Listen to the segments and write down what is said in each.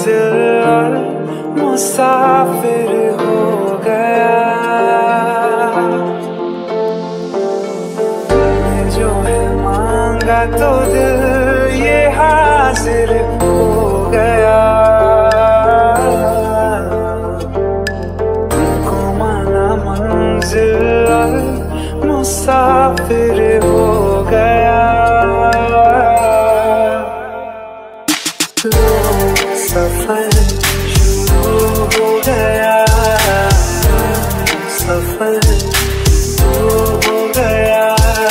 मंजिल और मुसाफिर हो गया। तुमने जो है मांगा तो दिल ये हाजिर हो गया। तुमको माना मंजिल और मुसाफिर हो गया। सफर शुरू हो गया, सफर शुरू हो गया,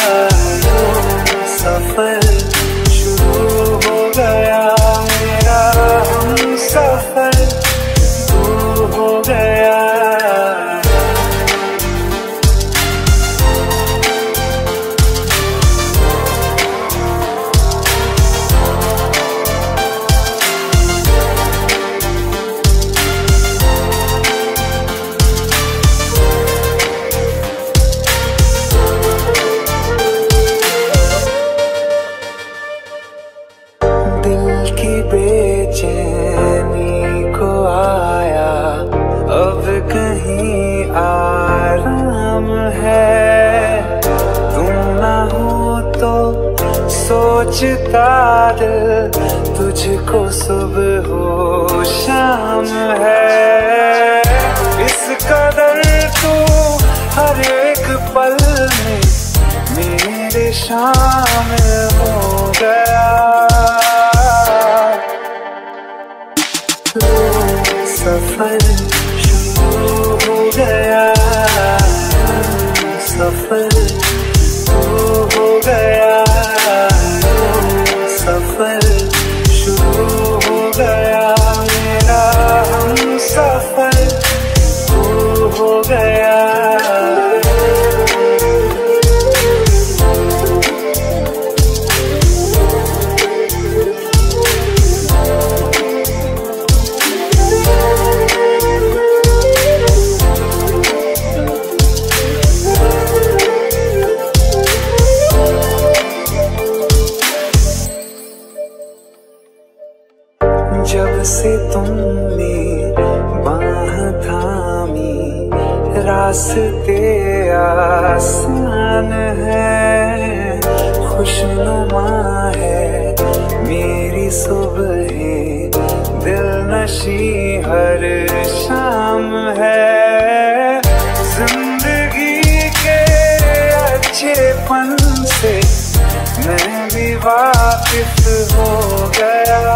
सफर शुरू हो गया मेरा, हम सफर शुरू हो गया। दिल की बेचैनी को आया अब कहीं आराम है। तुम ना हो तो सोचता दिल तुझको सुबह हो शाम है। इस कदर तू हर एक पल में मेरे शामिल हो गया। सफर शुरू हो गया, सफर शुरू हो गया, सफर शुरू हो गया मेरा, हम सफर शुरू हो गया। जब से तुमने बाह थामी रास्ते आसान है। खुशनुमा है मेरी सुबह, दिल नशी हर शाम है। जिंदगी के अच्छेपन से मैं भी वाकिफ हो गया।